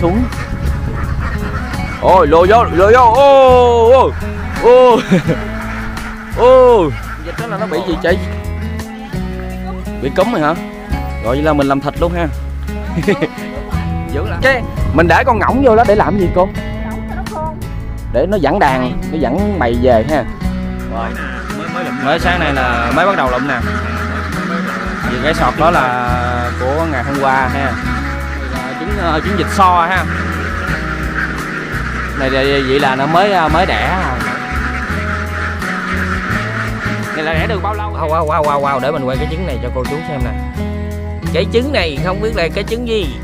xuống. Ôi lùa vô ô dịch đó là nó bị gì chị? Bị cúm rồi hả? Rồi vậy là mình làm thịt luôn ha. Dữ lắm. Cái mình để con ngỗng vô đó để làm gì cô? Để nó dẫn đàn, nó dẫn bầy về ha. Mới sáng nay là mới bắt đầu lụm nè. Vì cái sọt đó là của ngày hôm qua ha. Trứng vịt so ha. Này vậy là nó mới đẻ. Này là đẻ được bao lâu? Wow, để mình quay cái trứng này cho cô chú xem nè. Cái trứng này không biết là cái trứng gì.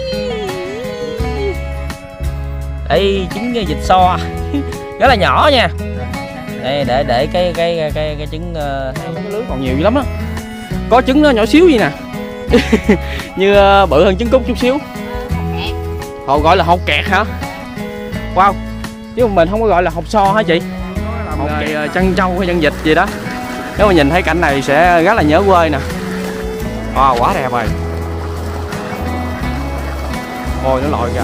Đây trứng vịt so rất là nhỏ nha. Đây để cái trứng cái lưới còn nhiều dữ lắm á. Có trứng nó nhỏ xíu gì nè. Như bự hơn trứng cút chút xíu. Họ gọi là hột kẹt hả? Wow. Chứ mình không có gọi là hột so hả chị? Hột kẹt chăn trâu hay chăn vịt gì đó. Nếu mà nhìn thấy cảnh này sẽ rất là nhớ quê nè. Wow, quá đẹp rồi. Ôi nó lội kìa.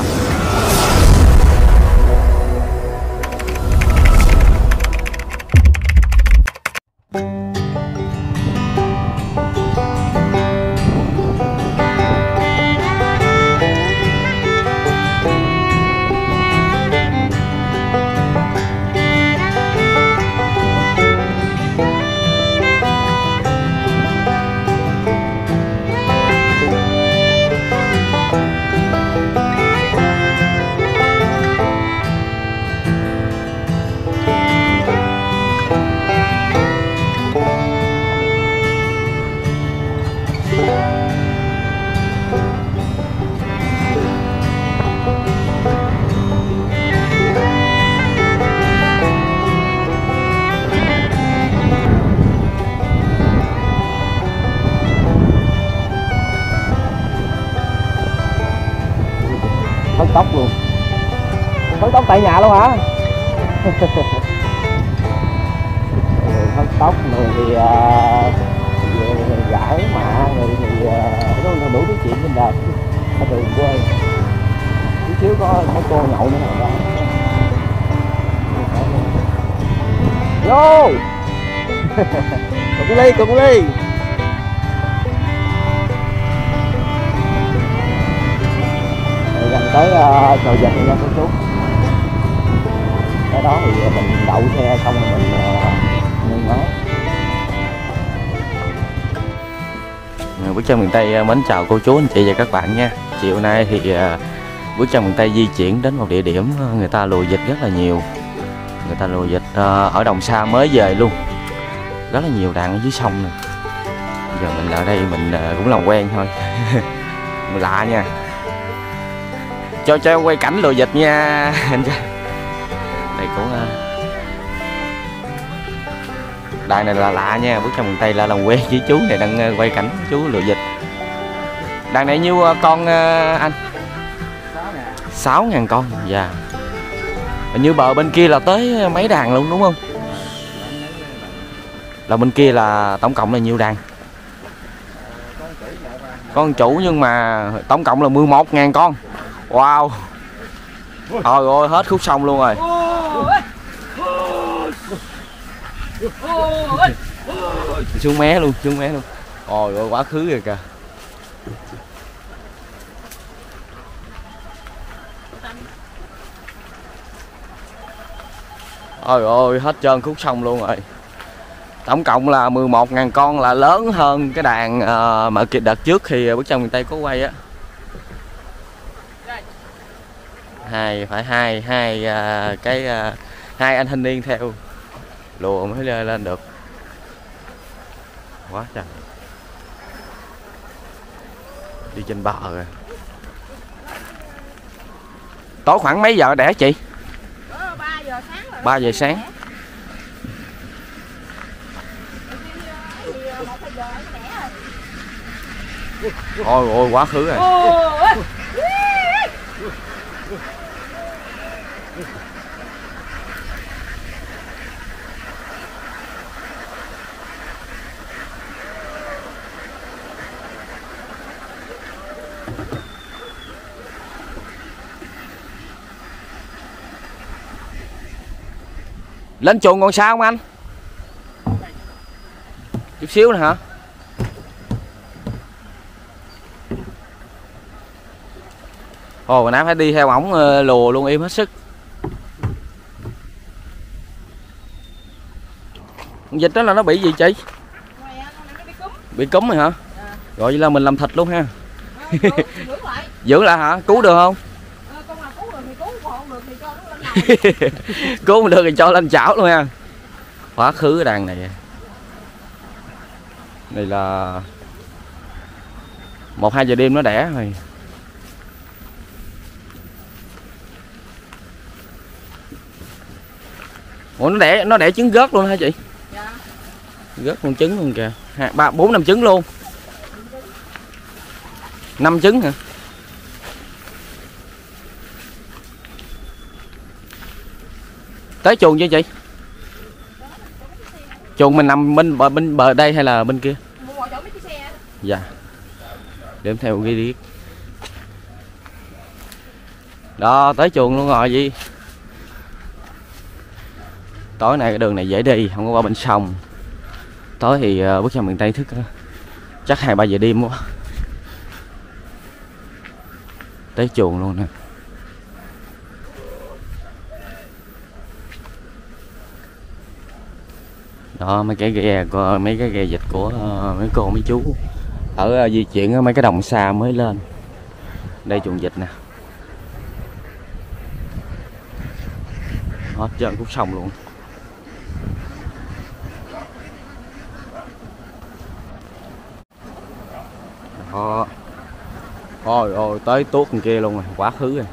Hớt tóc luôn. Hớt tóc tại nhà luôn hả? Hớt tóc, người thì gãi mạ, người thì nó đủ thứ chuyện trên đời. Ở đường quê chút xíu có mấy cô nhậu nữa nè. Vô cùng ly gần tới cầu vịt nha cô chú. Cái đó thì mình đậu xe xong rồi mình ngưng máy. Bước chân miền Tây mến chào cô chú anh chị và các bạn nha. Chiều nay thì bước chân miền Tây di chuyển đến một địa điểm người ta lùa vịt rất là nhiều. Người ta lùa vịt ở Đồng Sa mới về luôn. Rất là nhiều đàn ở dưới sông nè. Giờ mình ở đây mình cũng làm quen thôi. Mình lạ nha. Cho em quay cảnh lùa vịt nha anh trai. Đây cũng đàn này là lạ nha. Bước trong miền Tây là làm quen với chú này đang quay cảnh chú lùa vịt. Đàn này nhiêu con anh? 6.000 con. Dạ. Như bờ bên kia là tới mấy đàn luôn đúng không? Là bên kia là tổng cộng là nhiêu đàn? Con chủ nhưng mà tổng cộng là 11.000 con. Wow. Trời ơi hết khúc sông luôn rồi. Xuống mé luôn. Ôi ơi quá khứ rồi kìa. Ôi ơi hết trơn khúc sông luôn rồi. Tổng cộng là 11.000 con, là lớn hơn cái đàn mà đợt trước khi Bước Chân Miền Tây có quay á. Hai anh thanh niên theo lùa mới lên được. Quá trời. Đi trên bờ rồi. Tối khoảng mấy giờ đẻ chị? 3 giờ sáng. Ôi ôi quá khứ rồi. Lên chuồng còn sao không anh? Chút xíu nữa hả? Ồ, hồi nãy phải đi theo ổng lùa luôn im hết sức. Con vịt đó là nó bị gì chị? Bị cúm rồi hả? Rồi vậy là mình làm thịt luôn ha. Giữ lại hả? Cứu được không? Cứu không được thì cho lên chảo luôn ha. Quá khứ cái đàn này. Này là 1-2 giờ đêm nó đẻ rồi. Ủa nó đẻ trứng gớt luôn hả chị? Dạ. Gớt con trứng luôn kìa. 3, 4, 5 trứng luôn. 5 trứng hả? Tới chuồng chưa chị? Chuồng mình nằm bên bờ đây hay là bên kia? Dạ. Để em theo ghi đi. Đó, tới chuồng luôn rồi gì. Tối nay cái đường này dễ đi, không có qua bên sông. Tối thì bước ra miền Tây thức chắc 2-3 giờ đêm quá. Tới chuồng luôn nè. Đó, mấy cái ghe vịt của mấy cô mấy chú ở di chuyển ở mấy cái đồng xa mới lên. Đây chuồng vịt nè. Hết trơn khúc sông luôn. Đó. Ôi ôi, tới tuốt bên kia luôn rồi, quá khứ rồi.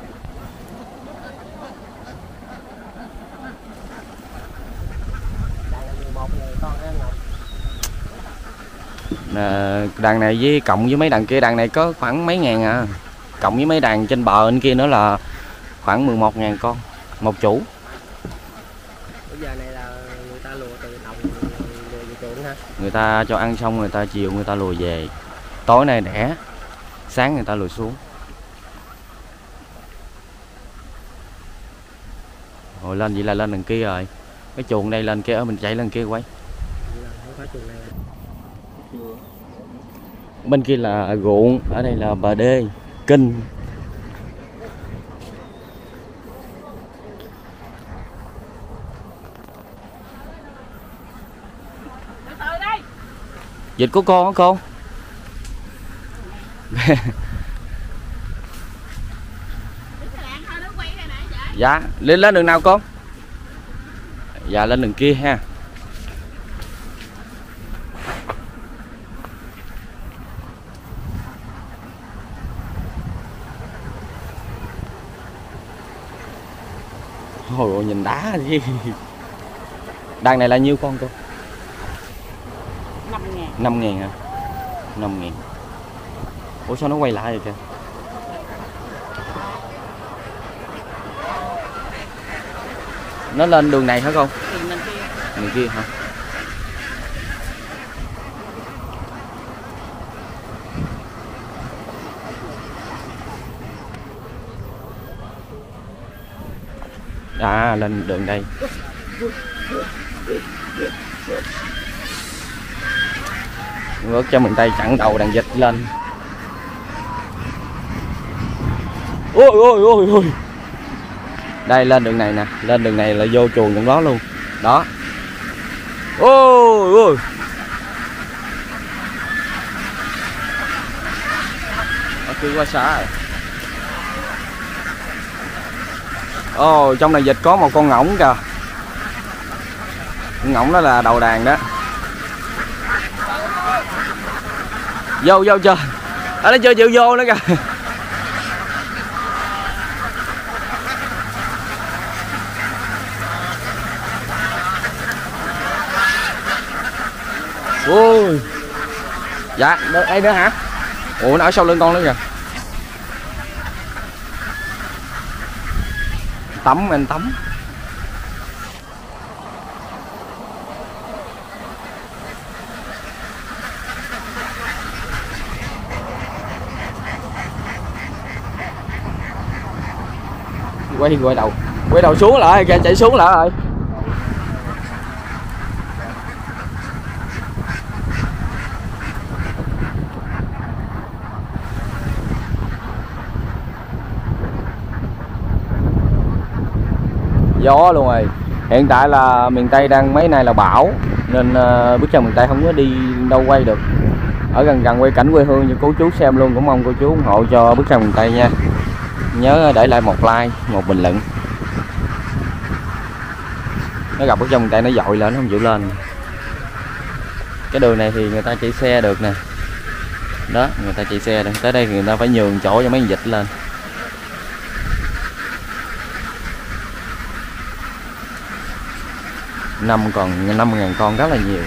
Đàn này với cộng với mấy đàn kia, đàn này có khoảng mấy ngàn à. Cộng với mấy đàn trên bờ bên kia nữa là khoảng 11.000 con một chủ. Bây giờ này là người ta lùa từ đồng lùa về chuồng ha. Người ta cho ăn xong người ta chiều người ta lùa về. Tối nay đẻ, sáng người ta lùi xuống. Rồi lên vậy là lên đằng kia rồi. Cái chuồng đây lên kia, ở mình chạy lên kia quay. Bên kia là ruộng, ở đây là bờ đê, kênh. Vịt của con hả cô? Dạ, lên đường nào con? Dạ, lên đường kia ha. Ôi ôi, nhìn đá gì. Đàn này là nhiêu con cô? 5.000. 5.000 hả? 5.000. Ủa sao nó quay lại vậy kìa? Nó lên đường này hả con? Đường kia hả? À, lên đường đây. Ngước cho miền Tây chặn đầu đàn vịt lên. Ôi ôi ôi ôi. Đây lên đường này nè, lên đường này là vô chuồng trong đó luôn. Đó. Ôi ôi. Ở kia qua xa rồi. Ồ, trong này vịt có một con ngỗng kìa. Con ngỗng đó là đầu đàn đó. Vô vô chơi. Ở đây chơi chịu vô nữa kìa. Ôi. Dạ, đây nữa hả? Ủa, nó ở sau lưng con nữa kìa. Tắm, anh tắm. Quay đầu xuống lại kìa, chạy xuống lại rồi. gió luôn rồi. Hiện tại là miền Tây đang mấy nay là bão nên Bước Chân Miền Tây không có đi đâu quay được. Ở gần gần quay cảnh quê hương cho cô chú xem luôn, cũng mong cô chú ủng hộ cho Bước Chân Miền Tây nha. Nhớ để lại một like, một bình luận. Nó gặp Bước Chân Miền Tây nó dội lên, nó không chịu lên. Cái đường này thì người ta chạy xe được nè. Đó, người ta chạy xe được. Tới đây thì người ta phải nhường chỗ cho mấy con vịt lên. Còn 5.000 con rất là nhiều.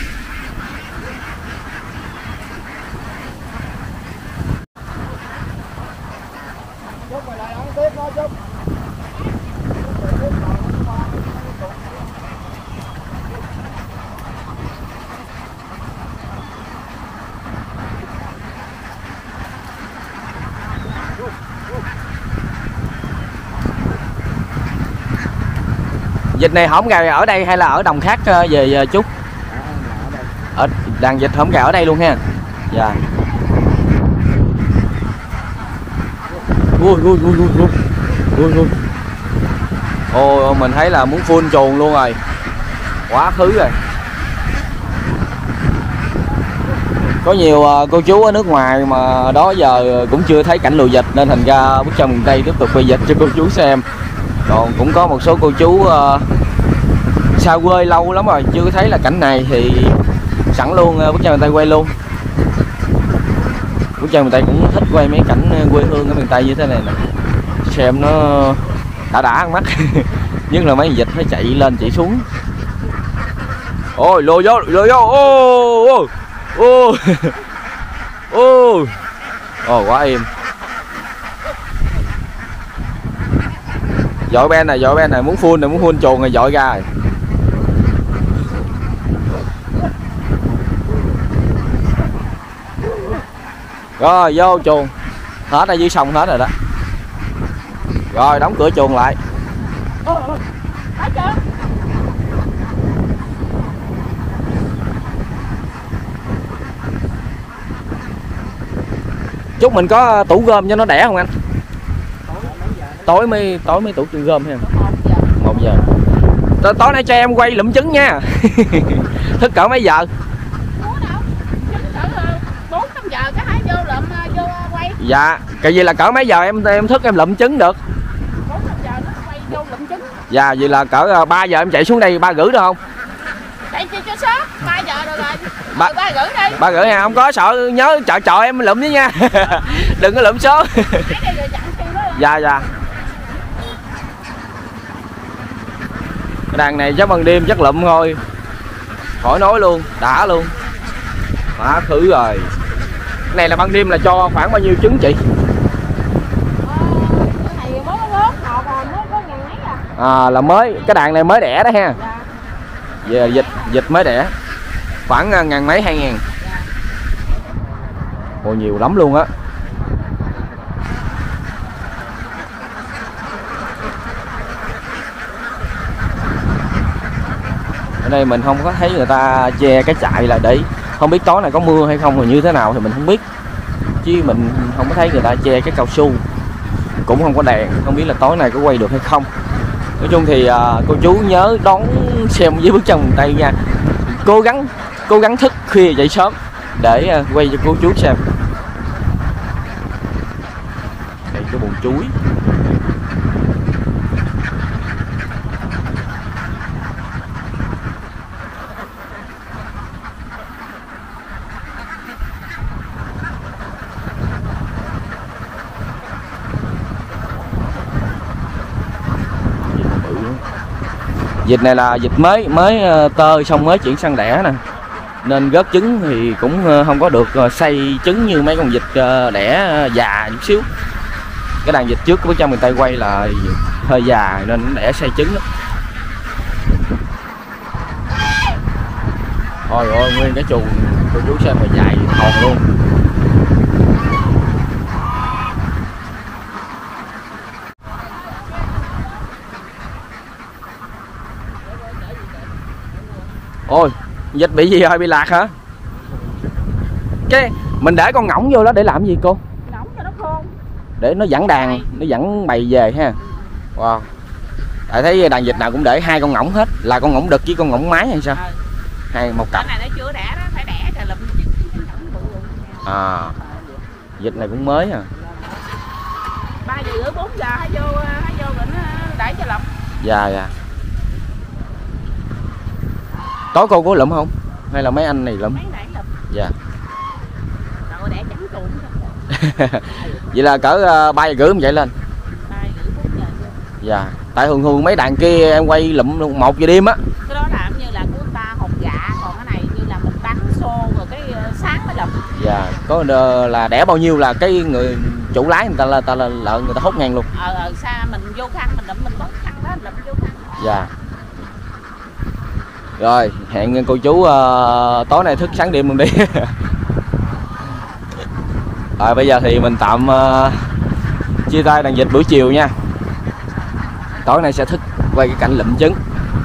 Vịt này hổm gà ở đây hay là ở đồng khác về chút? Ở đàn vịt hổm gà ở đây luôn ha. Dạ. Ôi, mình thấy là muốn full chuồng luôn rồi. Quá khứ rồi. Có nhiều cô chú ở nước ngoài mà đó giờ cũng chưa thấy cảnh lùa vịt nên thành ra Bước Chân Miền Tây tiếp tục quay vịt cho cô chú xem. Còn cũng có một số cô chú xa quê lâu lắm rồi chưa thấy là cảnh này thì sẵn luôn Bước Chân Miền Tây quay luôn. Bước Chân Miền Tây cũng thích quay mấy cảnh quê hương ở miền Tây như thế này nè, xem nó đã ăn mắt. Nhất là mấy vịt nó chạy lên chạy xuống. Ôi lô vô ô quá im. Dội ben này muốn phun chuồng rồi dội ra rồi vô chuồng hết ở dưới sông hết rồi đó. Rồi đóng cửa chuồng lại. Chúc mình có tủ gom cho nó đẻ không anh? Tối mới tủ gom ha. 1 giờ. Tối nay cho em quay lụm trứng nha. Thức cỡ mấy giờ? 4-5 giờ cái hãy vô lụm vô quay. Dạ, cái gì là cỡ mấy giờ em thức em lụm trứng được? 4-5 giờ nó quay vô lụm trứng. Dạ, vậy là cỡ 3 giờ em chạy xuống đây 3 rưỡi được không? Chạy chưa sớm, 3 giờ rồi rồi. 3 rưỡi đi. 3 rưỡi nha, không có sợ nhớ chợ em lụm với nha. Đừng có lụm sớm. Dạ. Cái đàn này chắc ban đêm chắc lụm thôi. Khỏi nói luôn, đã luôn. Quá khứ rồi. Cái này là ban đêm là cho khoảng bao nhiêu trứng chị? Cái này mới lớn, họ còn mới có ngàn mấy à. Là mới, cái đàn này mới đẻ đó ha. Dạ. Về vịt mới đẻ. Khoảng ngàn mấy 2.000. Ồ nhiều lắm luôn á. Ở đây mình không có thấy người ta che cái trại là để không biết tối này có mưa hay không rồi như thế nào thì mình không biết, chứ mình không có thấy người ta che cái cao su, cũng không có đèn, không biết là tối nay có quay được hay không. Nói chung thì cô chú nhớ đón xem với Bước Chân Miền Tây nha. Cố gắng thức khuya dậy sớm để quay cho cô chú xem. Đây cái bồn chuối. Vịt này là vịt mới tơ xong mới chuyển sang đẻ nè, nên gớt trứng thì cũng không có được xay trứng như mấy con vịt đẻ già chút xíu. Cái đàn vịt trước của Bước Chân Miền Tây quay là hơi già nên nó đẻ xay trứng đó. Ôi ôi, nguyên cái chuồng cô chú xem mà dài thòn luôn. Ôi, vịt bị gì rồi, bị lạc hả? Cái mình để con ngỗng vô đó để làm gì cô? Ngỗng cho nó khôn. Để nó dẫn đàn, nó dẫn bầy về ha. Wow. Tại thấy đàn vịt nào cũng để 2 con ngỗng hết, là con ngỗng đực với con ngỗng mái hay sao? Hay một cặp. Cái này nó chưa đẻ đó, phải đẻ rồi lụm. À, vịt này cũng mới à. 3 giờ rưỡi 4 giờ hãy vô rồi nó đẩy cho lụm. Dạ dạ. Tối cô có lụm không? Hay là mấy anh này lụm? Mấy đẩy lụm. Dạ. Rồi đẻ trắng trụng. Vậy là cỡ 3 giờ rưỡi em chạy lên. 3 giờ 4 giờ. Dạ. Tại thường mấy đàn kia em quay lụm 1 giờ đêm á. Cái đó làm như là của người ta hột dạ, còn cái này như là mình bắn xô rồi cái sáng mới lụm. Dạ. Có là đẻ bao nhiêu là cái người chủ lái người ta là lợn người ta hốt ngang luôn. Xa mình vô khăn mình lụm, mình có khăn đó lụm vô khăn. Dạ. Rồi hẹn cô chú tối nay thức sáng đêm luôn đi. Rồi bây giờ thì mình tạm chia tay đàn vịt buổi chiều nha. Tối nay sẽ thức quay cái cảnh lụm trứng.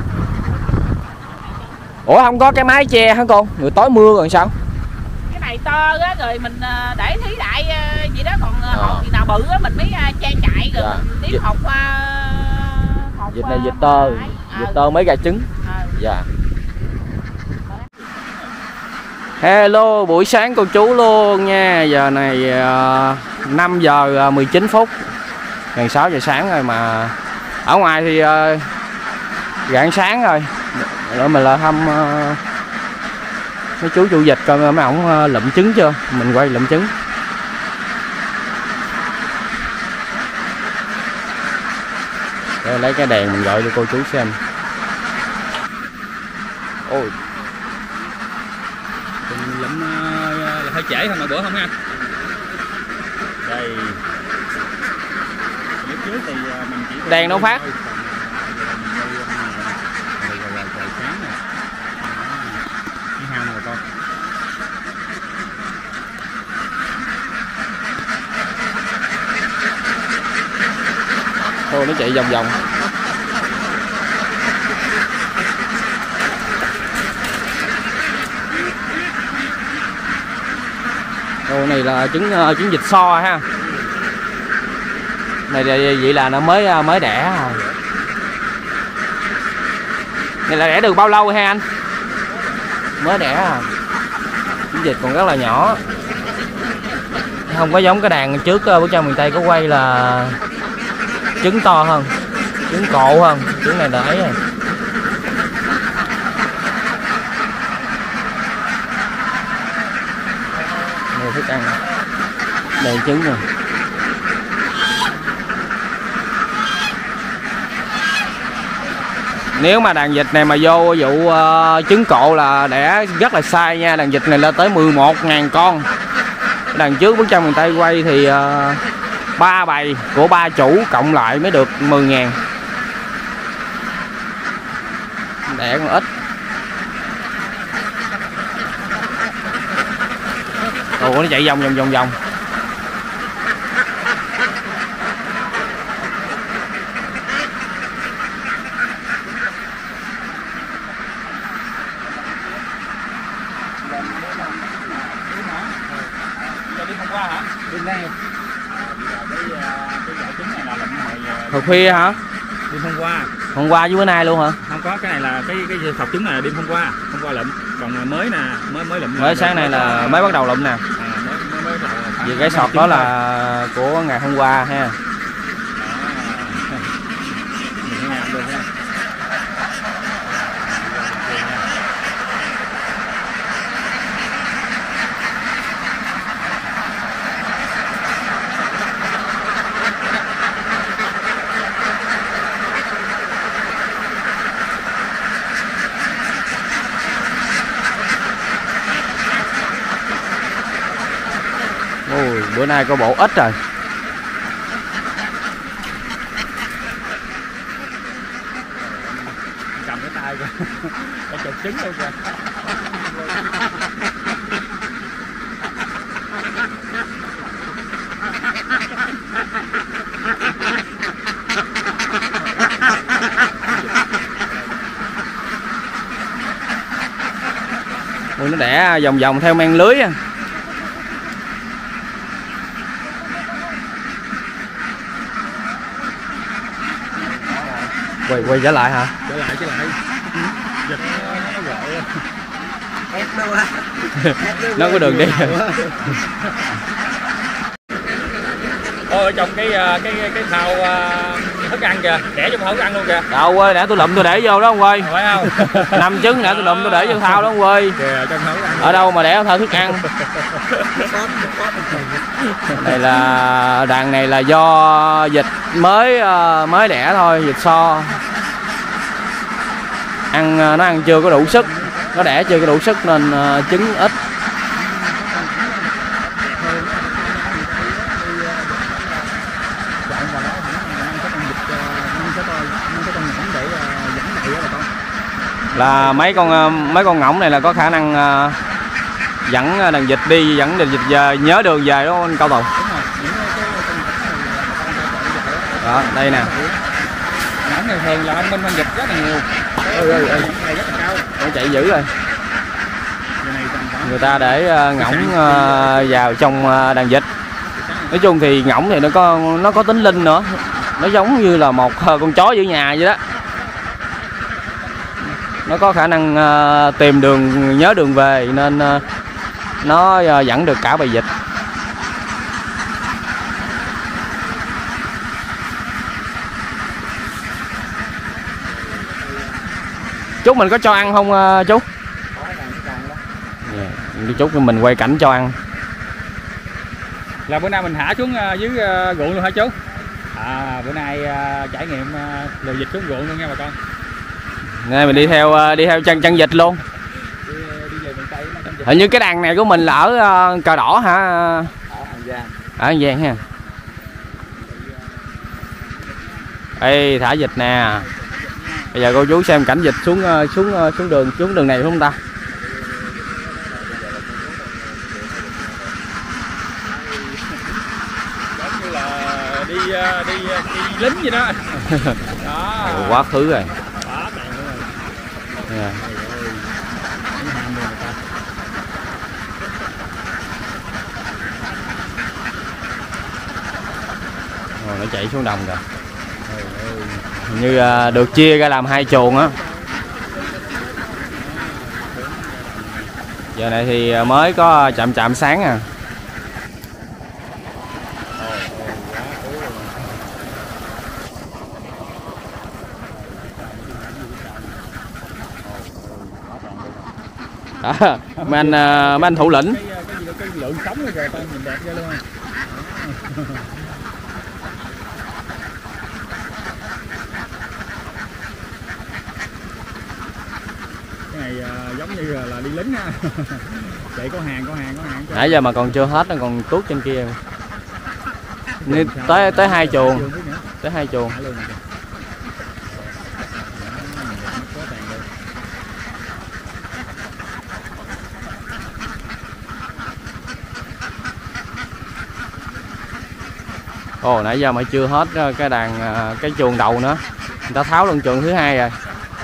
Ủa không có cái mái che hả con? Người tối mưa rồi sao? Cái này to á rồi mình để thí đại vậy đó, còn hột thì nào bự á mình mới che chạy rồi Dạ. mình tiếp hột qua. Vịt này vịt tơ mới ra trứng. Dạ. Hello buổi sáng cô chú luôn nha. Giờ này 5 giờ 19 phút, gần 6 giờ sáng rồi mà ở ngoài thì rạng sáng rồi. Rồi mình là thăm mấy chú chủ vịt coi mấy ổng lụm trứng chưa. Mình quay lụm trứng. Để lấy cái đèn mình gọi cho cô chú xem. Ôi lụm hơi trễ hơn hồi bữa không ha. Đây lúc trước thì mình chỉ đèn đâu phát. cái hao nào con. Thôi nó chạy vòng vòng. Đồ này là trứng vịt so ha. Này là vậy là nó mới đẻ rồi. Này là đẻ được bao lâu ha anh? Mới đẻ à. Trứng vịt còn rất là nhỏ. Không có giống cái đàn trước bữa trong miền Tây có quay là trứng to hơn, trứng cộ hơn, trứng này là ấy rồi. Đây thức ăn, đây trứng rồi. Nếu mà đàn vịt này mà vô vụ trứng cộ là đẻ rất là sai nha. Đàn vịt này lên tới 11.000 con. Đàn trước bức tranh miền Tây quay thì 3 bầy của 3 chủ cộng lại mới được 10.000. Đẻ còn ít. Ủa nó chạy vòng. Đi hôm qua hả? Đi nay. Cái trứng này là lụm Hồi khuya hả? đêm hôm qua. Hôm qua với bữa nay luôn hả? Không có, cái này là cái sọc trứng này là đêm hôm qua lụm. Còn mới nè, mới lụm. Mới sáng nay là mới bắt đầu lụm nè. Mới Vì cái sọt đó là của ngày hôm qua ha. Mình làm được ha. Ôi, bữa nay có bộ ít rồi. Cầm cái tay kìa. Cái chụp trứng luôn kìa. Ôi, nó đẻ vòng theo men lưới à. Quay trở lại hả? Trở lại dịch nó gợi Ép đâu á. Nó có đường đi. ở trong cái thau thức ăn kìa, để trong thau thức ăn luôn kìa. Đâu ơi, nãy tôi lụm tôi để vô đó ông ơi. Phải không? 5 trứng nãy tôi lụm tôi để vô thau đó ông ơi. Kìa, trong thau thức ăn. Ở đâu mà để thau thức ăn? Này là đàn này là do vịt mới đẻ thôi, vịt so. Nó ăn chưa có đủ sức, nó đẻ chưa có đủ sức nên trứng ít. Là mấy con ngỗng này là có khả năng dẫn đàn vịt đi, dẫn đàn vịt về, nhớ đường về đó anh Cao Tùng. Đó, đây nè. Ngỗng này thường là anh Minh con vịt rất là nhiều. Nó chạy dữ rồi. Người ta để ngỗng vào trong đàn vịt. Nói chung thì ngỗng thì nó có tính linh nữa. Nó giống như là một con chó giữ nhà vậy đó. Nó có khả năng tìm đường, nhớ đường về nên nó dẫn được cả bầy vịt. Chú mình có cho ăn không chú? Đi chút mình quay cảnh cho ăn. Là bữa nay mình thả xuống dưới ruộng luôn hả chú? Bữa nay trải nghiệm lùi vịt xuống ruộng luôn nha bà con. Nghe mình đi theo chân vịt luôn. Hình như cái đàn này của mình là ở Cờ Đỏ hả? Ở An Giang ha. Ê, thả vịt nè. Bây giờ cô chú xem cảnh vịt xuống đường này không ta? Giống như là đi lính vậy đó. Đó. Quá khứ rồi. Yeah. Rồi nó chạy xuống đồng rồi. Hình như được chia ra làm 2 chuồng á. Giờ này thì mới có chạm sáng à. Mấy anh thủ lĩnh. Cái lượng sống rồi kìa, nhìn đẹp ghê luôn. Cái này giống như là đi lính ha. Chạy có hàng. Nãy giờ mà còn chưa hết, nó còn tuốt trên kia. Tới 2 chuồng. Tới 2 chuồng. Ồ, nãy giờ mà chưa hết cái chuồng đầu nữa. Người ta tháo luôn chuồng thứ 2 rồi.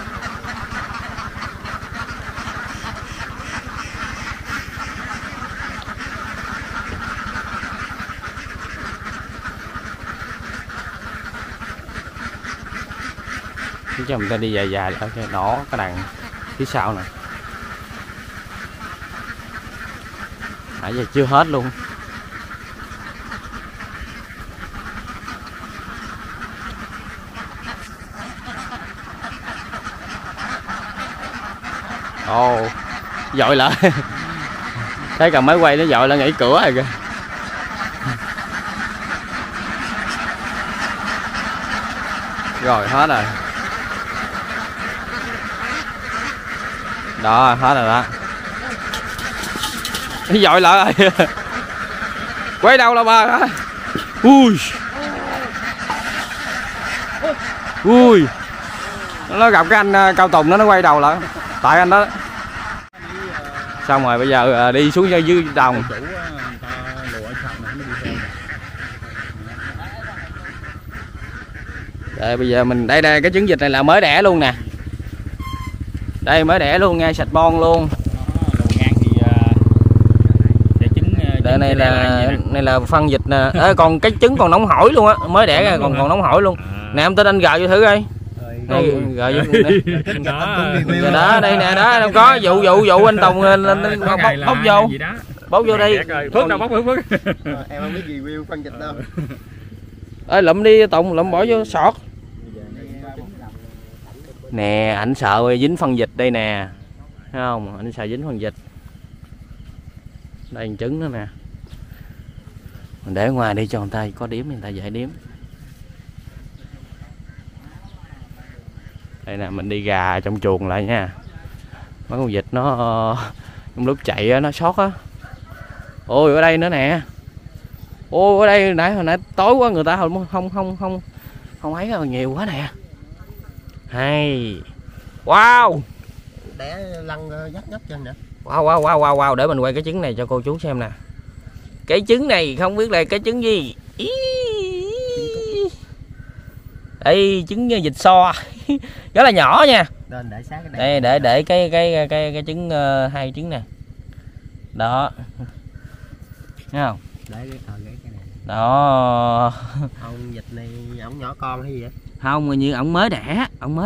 Chứ cho người ta đi dài lại cho đỏ cái đàn phía sau nè. Nãy giờ chưa hết luôn. Ồ, dội lại. Thấy cầm máy quay nó dội lại nghỉ cửa rồi kìa. Rồi hết rồi. Đó, hết rồi đó. Dội lại rồi. Quay đâu là bà hả? Ui. Nó gặp cái anh Cao Tùng nó quay đầu lại. Tại anh đó. Xong rồi bây giờ đi xuống dưới đồng. Đây bây giờ mình đây cái trứng vịt này là mới đẻ luôn nè. Đây mới đẻ luôn nha, sạch bon luôn. Đây này là phân vịt nè. Còn cái trứng còn nóng hổi luôn á, mới đẻ ra còn nóng hổi luôn. Nè em tên anh gào vô thử coi. Đây, rồi đó đây nè, đó không có vụ anh Tùng lên bóc vô. Bóc vô đi. Phước đâu bóc Phước. Em không biết review phân vịt đâu. Ơi lụm đi Tùng, lụm bỏ vô sọt. Nè, ảnh sợ dính phân vịt đây nè. Thấy không? Ảnh sợ dính phân vịt. Đây trứng nữa nè. Mình để ở ngoài đi cho người ta có điếm, người ta dễ điếm. Đây nè, mình đi gà trong chuồng lại nha. Mấy con vịt nó trong lúc chạy á, nó sót á. Ôi ở đây nữa nè. Ôi ở đây hồi nãy tối quá người ta không thấy rồi, nhiều quá nè. Hay. Wow. Đẻ lăn dắt nhấp trên nè. Wow, để mình quay cái trứng này cho cô chú xem nè. Cái trứng này không biết là cái trứng gì. Đây trứng vịt so. Rất là nhỏ nha. Đây để cái trứng, hai trứng nè. Đó. Thấy không? Để cái này. Đó. Ông vịt này ổng nhỏ con hay gì vậy? Không, như ổng mới đẻ,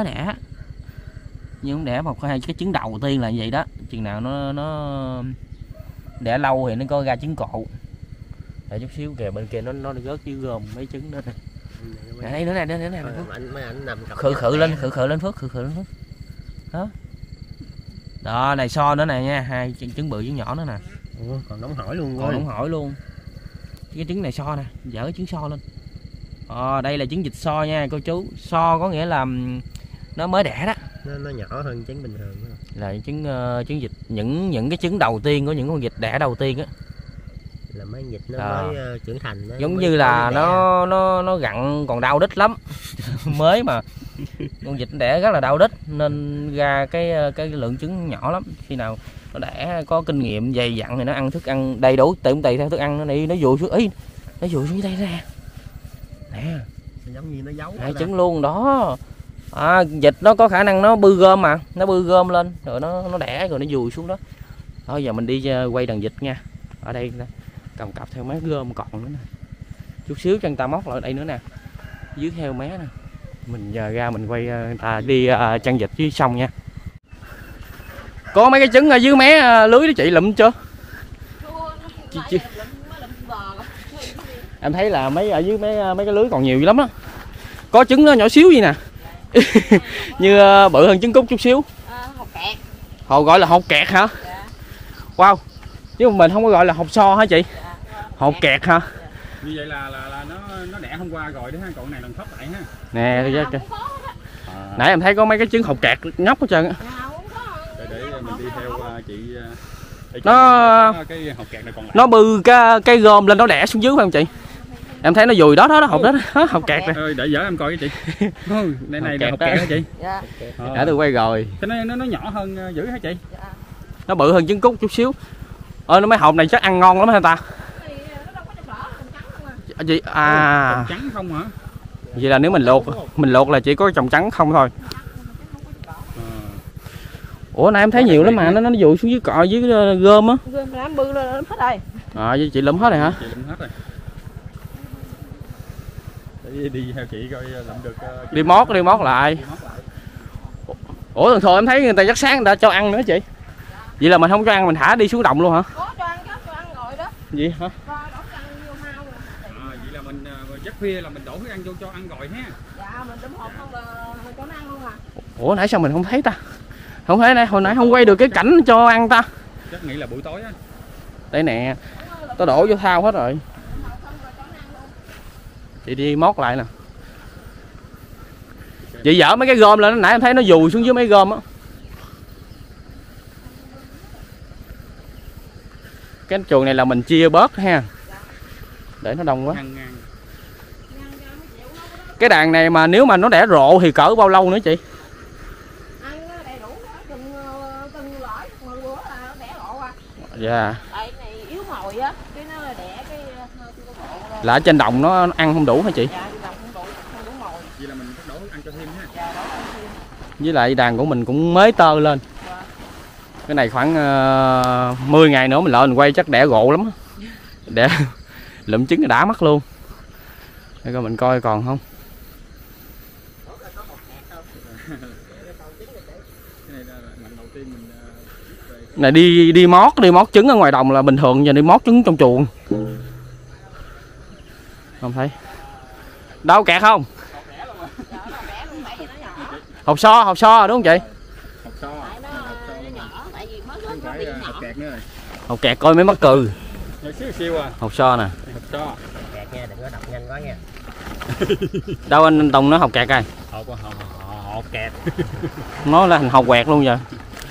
nhưng ổng đẻ một hai cái trứng đầu tiên là như vậy đó. Chừng nào nó đẻ lâu thì nó có ra trứng cộ. Để chút xíu kìa, bên kia nó rớt dưới gom mấy trứng đó nè. Đây nữa nè, anh nằm khử lên Phước. Đó. Đó, này so nữa nè nha, hai trứng bự trứng nhỏ nữa nè. Ủa, còn nóng hổi luôn. Còn nóng hổi luôn. Cái trứng này so nè, dỡ cái trứng so lên. Đây là trứng vịt so nha cô chú. So có nghĩa là nó mới đẻ đó. Nó nhỏ hơn trứng bình thường đó. Là trứng vịt, những cái trứng đầu tiên của những con vịt đẻ đầu tiên á. Là mấy vịt nó mới trưởng thành đó, giống như là nó gặn còn đau đít lắm. Mới mà con vịt đẻ rất là đau đít nên ra cái lượng trứng nhỏ lắm. Khi nào nó đẻ có kinh nghiệm dày dặn thì nó ăn thức ăn đầy đủ, tùy theo thức ăn nó đi, nó dùi xuống ý, nó dùi xuống đây nè. Nè, giống như nó giấu hai trứng luôn đó. Vịt nó có khả năng nó bư gom mà, nó bư gom lên rồi nó đẻ rồi nó dùi xuống đó. Thôi giờ mình đi quay đàn vịt nha. Ở đây cầm cặp theo mé gom còn nữa nè. Chút xíu cho người ta móc lại đây nữa nè. Dưới theo mé nè. Mình giờ ra mình quay người ta đi chăn vịt dưới sông nha. Có mấy cái trứng ở dưới mé lưới đó chị lụm chưa? Em thấy là mấy ở dưới mấy cái lưới còn nhiều lắm á. Có trứng nó nhỏ xíu gì nè. Như bự hơn trứng cút chút xíu. Hột kẹt. Gọi là hột kẹt hả? Dạ. Wow. Chứ mình không có gọi là hột so hả chị? Dạ. Hột kẹt hả? Như vậy là nó đẻ hôm qua rồi đó ha, còn này lần thấp lại ha. Nè nãy em thấy có mấy cái trứng hột kẹt nhóc hết trơn á. Để mình đi theo chị. Cái hột kẹt này còn lại. Nó bư cái gom lên nó đẻ xuống dưới phải không chị? Em thấy nó dùi đó hột đó, hột kẹt nè. Để dở em coi với chị. Đây là hột kẹt hả chị? Dạ. Đã tôi quay rồi. Thế nó nhỏ hơn dữ hả chị? Nó bự hơn trứng cút chút xíu. Nó mấy hộp này chắc ăn ngon lắm hả ta? Chị trắng không hả? Vậy là nếu mình luộc là chỉ có trồng trắng không thôi. Ủa nãy em thấy nhiều lắm mà nó dụi xuống dưới cọ dưới gom á. Gom làm bự lên hết rồi. Chị lụm hết rồi hả? Chị lụm hết rồi. Để đi theo chị coi lụm được. Đi mót lại. Ủa thường em thấy người ta dắt sáng người ta cho ăn nữa chị. Vậy là mình không cho ăn mình thả đi xuống đồng luôn hả? Có cho ăn rồi đó. Gì hả? Vậy là mình giấc khuya là mình đổ thức ăn vô cho ăn rồi ha. Dạ mình đấm hộp không là cho nó ăn luôn à. Ủa nãy sao mình không thấy ta? Không thấy hồi nãy không quay được cái cảnh cho ăn ta. Chắc nghĩ là buổi tối á. Đây nè. Tao đổ vô thao hết rồi. Chị đi mót lại nè. Chị dỡ mấy cái gom lên, nãy em thấy nó dùi xuống dưới mấy gom á. Cái chuồng này là mình chia bớt ha. Để nó đông quá. Cái đàn này mà nếu mà nó đẻ rộ thì cỡ bao lâu nữa chị? Ăn đầy đủ từng lõi 10 bữa là nó đẻ rộ à. Dạ. Tại này yếu mồi á, cái nó đẻ cái là ở trên đồng nó ăn không đủ hả chị? Dạ, đồng không đủ mồi. Vậy là mình bắt đổ ăn cho thêm ha. Dạ, đổ ăn thêm. Với lại đàn của mình cũng mới tơ lên. Dạ. Cái này khoảng 10 ngày nữa mình lại mình quay chắc đẻ rộ lắm. Đẻ lụm trứng đã mắt luôn. Để coi mình coi còn không. này là lần đầu tiên mình này đi mót trứng ở ngoài đồng là bình thường, giờ đi mót trứng trong chuồng. Không thấy. Đâu kẹt không? Hột so đúng không chị? Hột kẹt coi mới mắc cừ. Hột so nè. Kẹt nha, đừng có đập nhanh quá nha. Đâu anh Tùng nói hột kẹt coi. Hột kẹt. Nó là thành hột quẹt luôn vậy.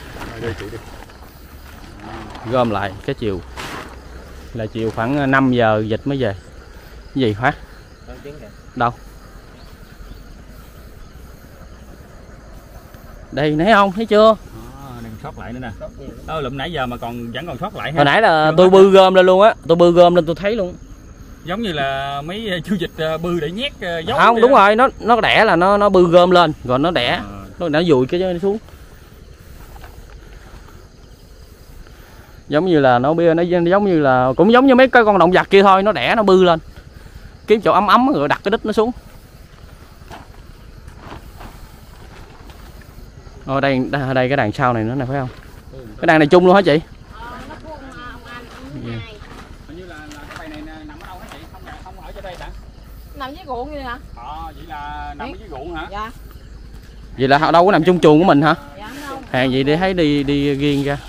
Gom lại cái chiều là chiều khoảng 5 giờ vịt mới về. Cái gì Phát? Đâu? Đây thấy không? Thấy chưa? Đang sót lại nữa nè. Lụm nãy giờ mà vẫn còn sót lại ha. Hồi nãy là tôi bư gom lên luôn á, tôi bư gom lên tôi thấy luôn. Giống như là mấy chú vịt bư để nhét dấu. Không, đúng rồi, nó đẻ là nó bư gom lên rồi nó đẻ. Nó dùi cái xuống. Giống như là nó giống như là cũng giống như mấy cái con động vật kia thôi, nó đẻ nó bư lên. Kiếm chỗ ấm ấm rồi đặt cái đít nó xuống. Đây cái đàn sau này nữa nè phải không? Cái đàn này chung luôn hả chị? Hình như là cái bài này nằm ở đâu hả chị? Không ở trên đây hả? Nằm dưới ruộng vậy hả? Vậy là nằm ở dưới ruộng hả? Dạ. Vậy là đâu có nằm chung chuồng của mình hả? Dạ không. Hàng gì để thấy đi riêng ra.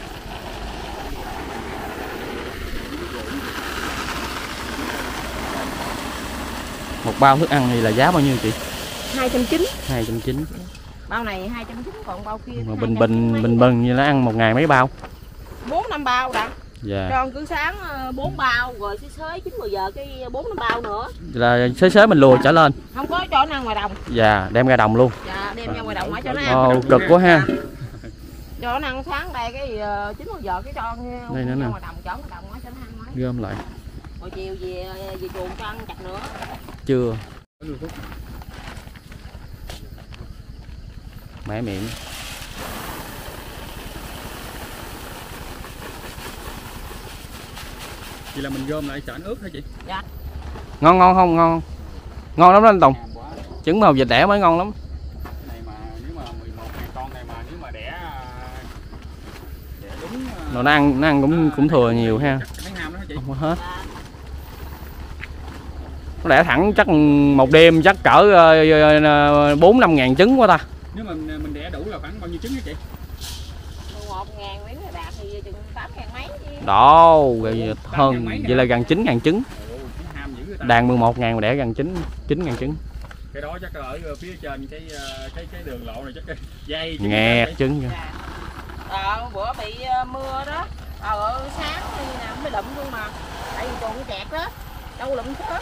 Một bao thức ăn thì là giá bao nhiêu chị? 290. 290. Bao này 290 còn bao kia. Mà bình như nó ăn một ngày mấy bao? 4-5 bao đã. Dạ. Cho cứ sáng 4 bao rồi xới 9-10 giờ cái 4-5 bao nữa. Là xới mình lùa trở lên. Không có cho nó ăn ngoài đồng. Dạ, đem ra đồng luôn. Dạ, đem ra ngoài đồng cho nó ăn. Cực quá ha. Cho nó ăn sáng đây cái 9-10 giờ cái cho đây nữa nè. ngoài đồng, chở ngoài đồng cho nó ăn. Gom lại. Rồi chiều về chuồng cho ăn chặt nữa. Chưa. Mẻ miệng. Vậy là mình gom lại cho anh ướp hả chị? Dạ. Ngon không? Ngon lắm đó anh Tùng. Trứng màu vịt đẻ mới ngon lắm. Cái này mà nếu mà 11.000 con này mà nếu mà đẻ đúng Rồi nó ăn cũng thừa nhiều ha. Mấy ham đó hả chị? Không có hết. Nó đẻ thẳng chắc một đêm chắc cỡ 4-5 ngàn trứng quá ta. Nếu mà mình đẻ đủ là khoảng bao nhiêu trứng hả chị? 11.000 mấy người đạt thì chừng 8.000 mấy. Đó, hơn vậy là gần 9.000 trứng. Đàn 11.000 mà đẻ gần 9.000 trứng. Cái đó chắc ở phía trên cái đường lộ này chắc dây nghẹt trứng. Bữa bị mưa đó. Sáng như nào mới lụm luôn mà. Tại vì còn kẹt đó. Đâu lụm sớm.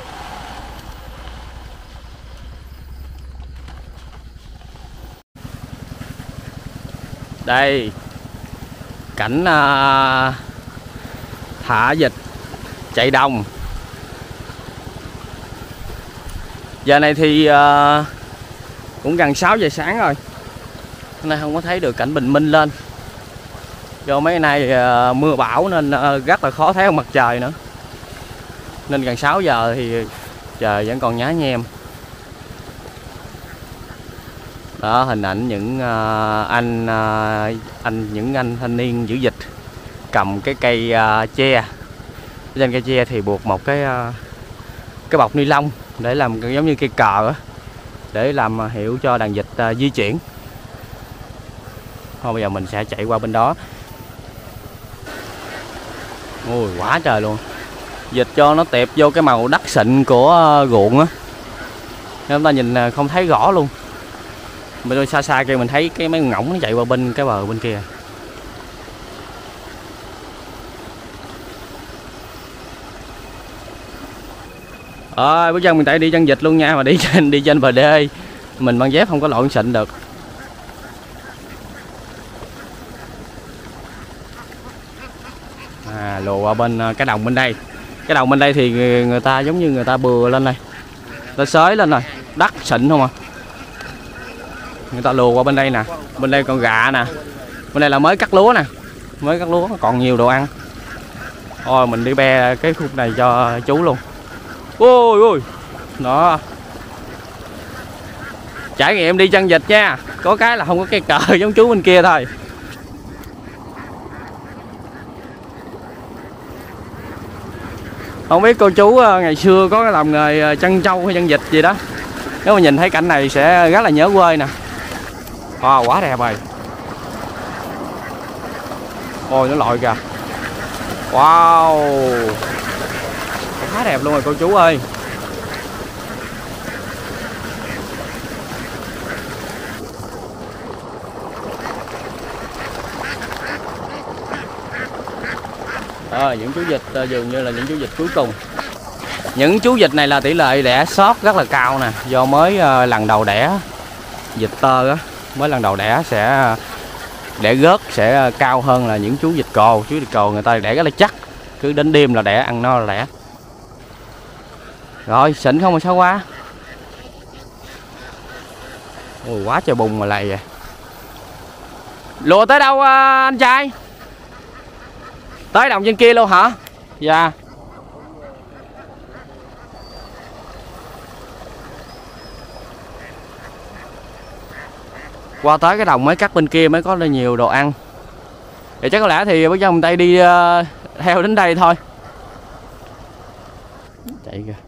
Đây cảnh thả vịt chạy đồng. Giờ này thì cũng gần 6 giờ sáng rồi. Hôm nay không có thấy được cảnh bình minh lên. Do mấy nay mưa bão nên rất là khó thấy mặt trời nữa. Nên gần 6 giờ thì trời vẫn còn nhá nhem. Đó, hình ảnh những những anh thanh niên giữ vịt cầm cái cây tre. Trên cây tre thì buộc một cái bọc ni lông để làm giống như cây cờ á, để làm hiệu cho đàn vịt di chuyển. Thôi bây giờ mình sẽ chạy qua bên đó. Ôi quá trời luôn. Vịt cho nó tẹp vô cái màu đất xịn của ruộng á, chúng ta nhìn không thấy rõ luôn. Bên đôi xa xa kia mình thấy cái mấy con ngỗng nó chạy qua bên cái bờ bên kia. Bước chân mình tại đi chân vịt luôn nha, mà đi trên bờ đê mình mang dép không có lội xịn được. Lùa qua bên cái đồng bên đây. Cái đồng bên đây thì người ta giống như người ta bừa lên đây, ta xới lên rồi, đất xịn không à. Người ta lùa qua bên đây nè, bên đây còn gà nè, bên đây là mới cắt lúa nè, mới cắt lúa còn nhiều đồ ăn. Thôi mình đi be cái khúc này cho chú luôn. Ôi ôi đó, Trải nghiệm đi chân vịt nha. Có cái là không có cây cờ giống chú bên kia thôi. Không biết cô chú ngày xưa có làm nghề chăn trâu hay chăn vịt gì đó. Nếu mà nhìn thấy cảnh này sẽ rất là nhớ quê nè. Wow, quá đẹp rồi. Ôi nó lội kìa. Wow, quá đẹp luôn rồi cô chú ơi. Những chú vịt dường như là những chú vịt cuối cùng. Những chú vịt này là tỷ lệ đẻ sót rất là cao nè. Do mới lần đầu đẻ vịt tơ á, mới lần đầu đẻ sẽ đẻ gớt sẽ cao hơn là những chú vịt cồ. Chú vịt cồ người ta đẻ rất là chắc, cứ đến đêm là đẻ, ăn no là đẻ. Rồi xịn không mà sao qua. Ôi quá trời bùng mà lầy vậy. Lùa tới đâu anh trai? Tới đồng trên kia luôn hả? Dạ. Qua tới cái đồng mới cắt bên kia mới có nhiều đồ ăn. Thì chắc có lẽ thì bác trong tay đi theo đến đây thôi. Chạy kìa.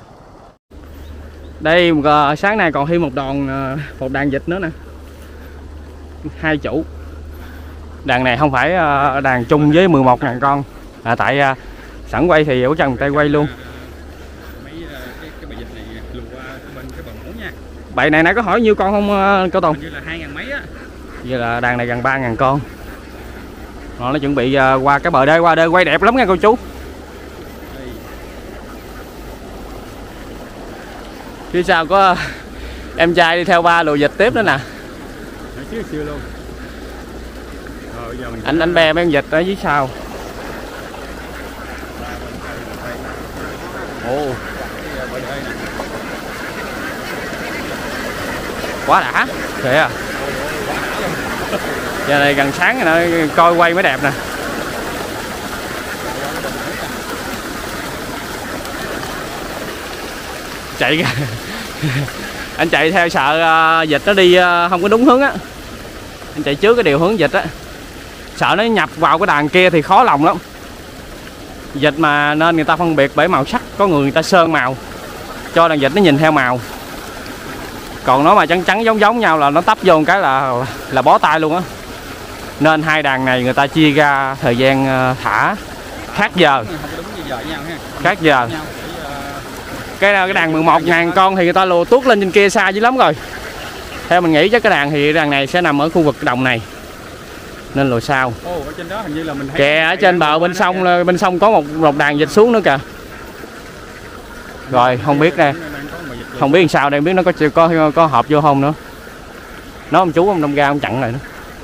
Đây sáng nay còn thêm một đàn vịt nữa nè. 2 chủ. Đàn này không phải đàn chung với 11.000 con. Tại sẵn quay thì bác trong tay quay luôn. Cái bầy vịt này lùa bên cái bờ mổ nha. Bầy này nãy có hỏi nhiêu con không Cao Tùng? Như là 2.000 mấy á. Vậy là đàn này gần 3.000 con. Nó chuẩn bị qua cái bờ đê, qua đê quay đẹp lắm nha cô chú. Phía sau có em trai đi theo ba lùa vịt tiếp nữa nè. Xưa luôn. Anh bè mấy con vịt ở dưới sau. Ồ. Quá đã. Kìa. Giờ này gần sáng rồi nè, coi quay mới đẹp nè. Chạy kìa. Anh chạy theo sợ vịt nó đi không có đúng hướng á. Anh chạy trước cái điều hướng vịt á. Sợ nó nhập vào cái đàn kia thì khó lòng lắm. Vịt mà nên người ta phân biệt bởi màu sắc. Có người ta sơn màu cho đàn vịt nó nhìn theo màu. Còn nó mà trắng trắng giống nhau là nó tấp vô một cái là bó tay luôn á. Nên hai đàn này người ta chia ra thời gian thả khác giờ. Khác giờ. Cái đàn 11.000 con thì người ta lùa tuốt lên trên kia xa dữ lắm rồi. Theo mình nghĩ chắc cái đàn này sẽ nằm ở khu vực đồng này. Nên lùa sao. Ở trên đó hình như là mình thấy kìa ở trên bờ bên sông có một đàn vịt xuống nữa kìa. Rồi không biết nè. Không biết làm sao đây, biết nó có hộp vô không nữa. Nó ông chú ông đông ra ông chặn lại nữa.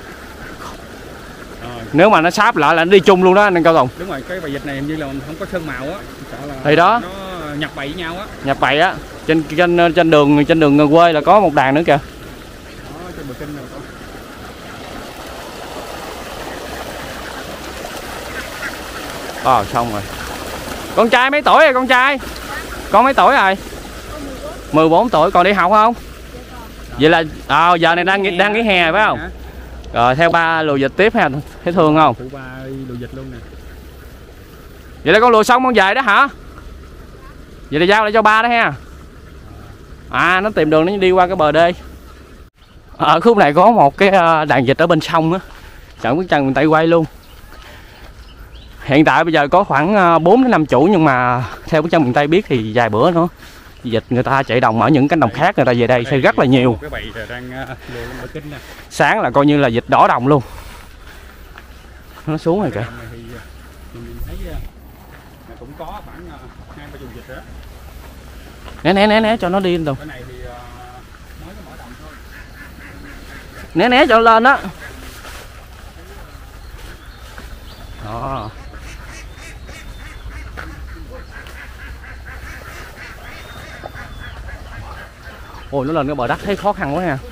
Nếu mà nó sáp lại là nó đi chung luôn đó anh Cao Tùng. Đúng rồi, cái bầy vịt này hình như là không có sơn màu á. Thì đó. Nó nhập bầy với nhau á. Nhập bầy á. Trên đường quê là có một đàn nữa kìa. Đó, trên bờ kênh rồi. Xong rồi. Con trai mấy tuổi rồi con trai? Con mấy tuổi rồi? 14 tuổi, còn đi học không? Vậy là giờ này đang nghỉ hè phải không? Rồi theo ba lùa vịt tiếp ha, thấy thương không? Phụ ba lùa vịt luôn nè. Vậy là con lùa xong con về đó hả? Vậy là giao lại cho ba đó ha. Nó tìm đường nó đi qua cái bờ đê. Ở khúc này có một cái đàn vịt ở bên sông á. Chẳng biết chăng mình tay quay luôn. Hiện tại bây giờ có khoảng 4 đến 5 chủ, nhưng mà theo bức tranh miền Tây biết thì vài bữa nữa vịt người ta chạy đồng ở những cánh đồng khác, người ta về đây sẽ rất là nhiều. Cái bầy đang lùa lên bờ kênh nè. Sáng là coi như là vịt đỏ đồng luôn. Nó xuống rồi kìa. Mình thấy cũng có khoảng 2-3 vịt rồi đó. Né cho nó đi lên. Cái này thì mới có mở đồng thôi. Né cho nó lên đó. Đó. Ôi nó lên cái bờ đất thấy khó khăn quá nha.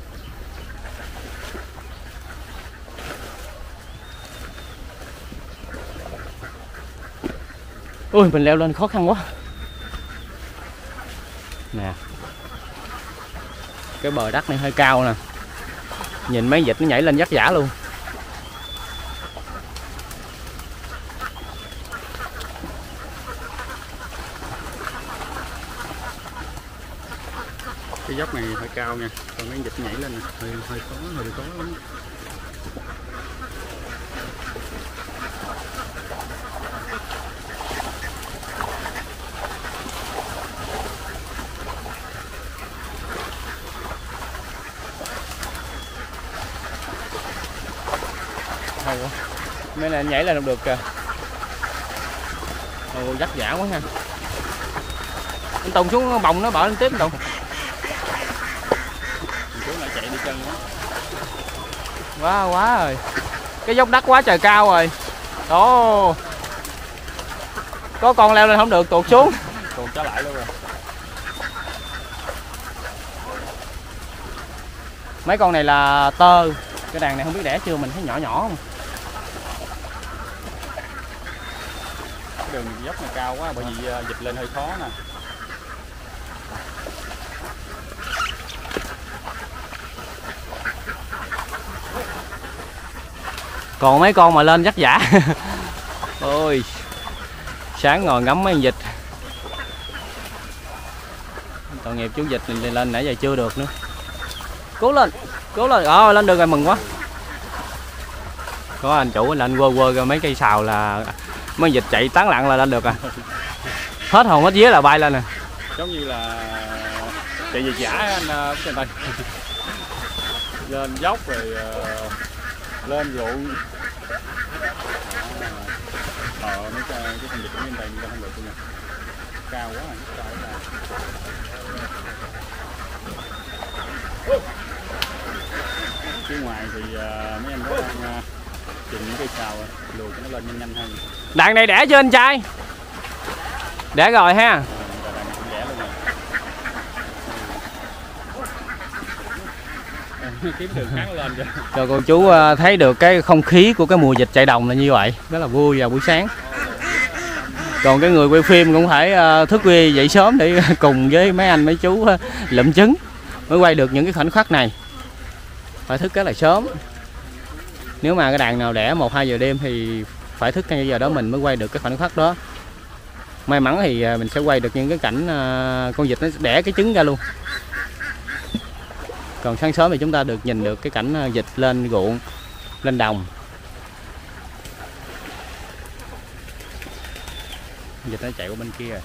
Ui mình leo lên khó khăn quá. Nè. Cái bờ đất này hơi cao nè, nhìn mấy vịt nó nhảy lên vắt vả luôn. Cái dốc này hơi cao nha, còn mấy vịt nhảy lên nè, hơi khó lắm. Mấy này nhảy lên không được kìa. Ồ, vắt vả quá ha. Anh Tùng xuống bồng nó bỏ lên tiếp anh Tùng. Chú lại chạy đi chân Quá rồi. Cái dốc đất quá trời cao rồi. Ồ. Có con leo lên không được tuột xuống. tuột trở lại luôn rồi. Mấy con này là tơ. Cái đàn này không biết đẻ chưa, mình thấy nhỏ nhỏ không. Cái đường dốc này cao quá bởi vì dịch lên hơi khó nè. Còn mấy con mà lên vất vả. Ôi, sáng ngồi ngắm mấy con vịt. Tội nghiệp chú vịt này lên nãy giờ chưa được nữa. Cố lên, cố lên. Lên được rồi, mừng quá. Có anh chủ lên quơ ra mấy cây sào là mấy vịt chạy tán lặng là lên được à. Hết hồn hết vía là bay lên nè. Giống như là chạy vịt giả anh trên tay. Lên dốc rồi lên ruộng. Mấy cái con vịt trên tay người ta không được nha. Cao quá, cao quá. Phía ngoài thì mấy anh đó đang chừng những cây sào lùi cho nó lên nhanh nhanh hơn. Đàn này đẻ chưa anh trai? Đẻ rồi ha. Đẻ luôn rồi. Kiếm đường kháng lên cho cô chú thấy được cái không khí của cái mùa vịt chạy đồng là như vậy, rất là vui vào buổi sáng. Còn cái người quay phim cũng phải thức khuya dậy sớm để cùng với mấy anh mấy chú lụm trứng mới quay được những cái khoảnh khắc này. Phải thức rất là sớm. Nếu mà cái đàn nào đẻ 1-2 giờ đêm thì phải thức ngay giờ đó mình mới quay được cái khoảnh khắc đó. May mắn thì mình sẽ quay được những cái cảnh con vịt nó đẻ cái trứng ra luôn. Còn sáng sớm thì chúng ta được nhìn được cái cảnh vịt lên ruộng, lên đồng. Vịt nó chạy qua bên kia rồi.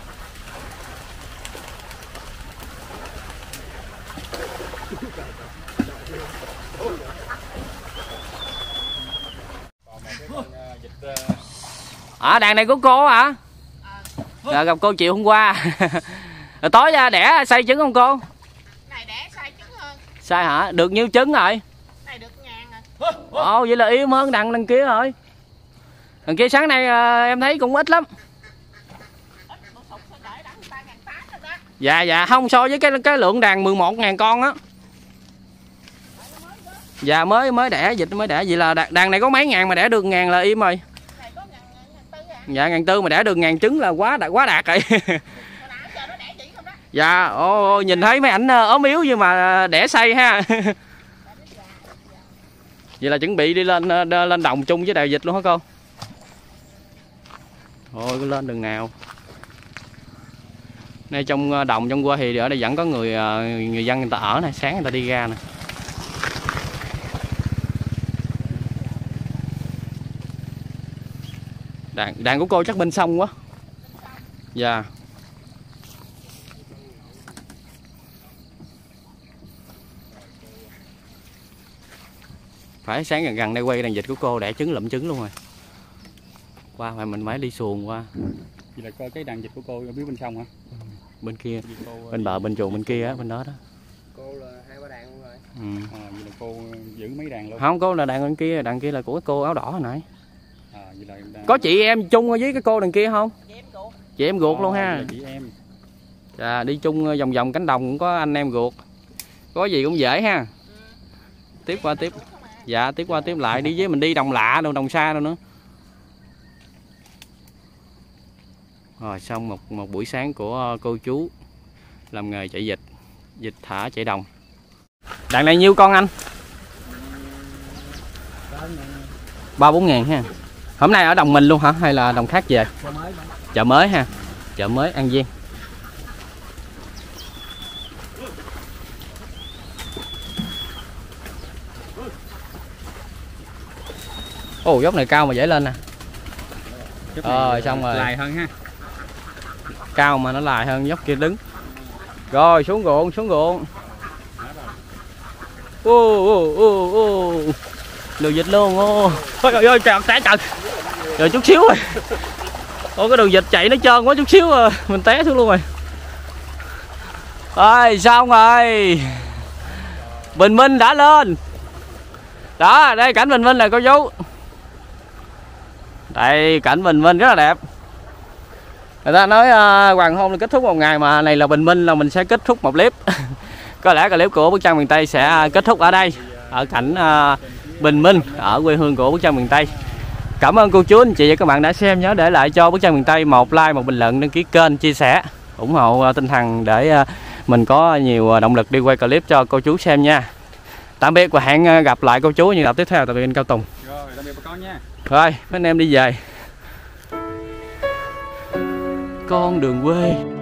Đàn này của cô hả? Dạ, gặp cô chiều hôm qua. Rồi tối ra đẻ xay trứng không cô? Này đẻ xay trứng hơn. Xay hả? Được nhiêu trứng rồi? Này được 1000 rồi. Ồ, vậy là yếu hơn đằng kia rồi. Đằng kia sáng nay em thấy cũng ít lắm. Dạ, không, so với cái lượng đàn 11.000 con á. Dạ, mới đẻ, vịt mới đẻ. Vậy là đàn này có mấy ngàn mà đẻ được 1000 là im rồi. Dạ, 1.400 mà đẻ được 1000 trứng là quá đạt rồi. Dạ, nhìn thấy mấy ảnh ốm yếu nhưng mà đẻ xay ha. Vậy là chuẩn bị đi lên đồng chung với đàn vịt luôn hả cô? Ôi, cứ lên đường nào. Đây trong đồng trong qua thì ở đây vẫn có người dân người ta ở này, sáng người ta đi ra nè. Đàn của cô chắc bên sông quá. Dạ. Phải sáng gần đây quay đàn vịt của cô đẻ trứng lụm trứng luôn rồi. Qua mà mình phải đi xuồng qua. Vậy là coi cái đàn vịt của cô ở phía bên sông hả? Bên kia, bên bờ bên chuồng bên kia á, bên đó đó. Cô là 2-3 đàn luôn rồi. Vậy là cô giữ mấy đàn luôn? Không, cô là đàn bên kia là của cái cô áo đỏ hồi nãy. Vậy là có chị em chung với cái cô đằng kia không? Chị em ruột luôn ha. Chị em. Dạ, đi chung vòng vòng cánh đồng cũng có anh em ruột. Có gì cũng dễ ha. Tiếp qua tiếp. Dạ, tiếp qua tiếp lại đi với mình đi đồng lạ đâu, đồng xa đâu nữa. Rồi xong một buổi sáng của cô chú làm nghề chạy vịt thả chạy đồng. Đàn này nhiêu con anh? 3-4 ngàn ha. Hôm nay ở đồng mình luôn hả hay là đồng khác về? Chợ mới ha. Chợ mới An Giang. Ồ, dốc này cao mà dễ lên nè. Xong rồi. Lại hơn ha. Cao mà nó lại hơn dốc kia đứng. Rồi xuống ruộng, xuống ruộng. Đường vịt luôn. Ôi trời ơi, trời té trời. Rồi chút xíu rồi. Ôi cái đường vịt chạy nó trơn quá, chút xíu rồi mình té xuống luôn rồi. Rồi xong rồi. Bình minh đã lên. Đó, đây cảnh bình minh này cô chú. Đây cảnh bình minh rất là đẹp. Người ta nói hoàng hôn là kết thúc một ngày, mà này là bình minh là mình sẽ kết thúc một clip. Có lẽ clip của Bức Tranh Miền Tây sẽ kết thúc ở đây, ở cảnh bình minh ở quê hương của Bức Tranh Miền Tây. Cảm ơn cô chú anh chị và các bạn đã xem. Nhớ để lại cho Bức Tranh Miền Tây một like, một bình luận, đăng ký kênh, chia sẻ, ủng hộ tinh thần để mình có nhiều động lực đi quay clip cho cô chú xem nha. Tạm biệt và hẹn gặp lại cô chú những tập tiếp theo. Tạm biệt anh Cao Tùng. Rồi, tạm biệt bà con nha. Rồi, mấy anh em đi về. Con đường quê.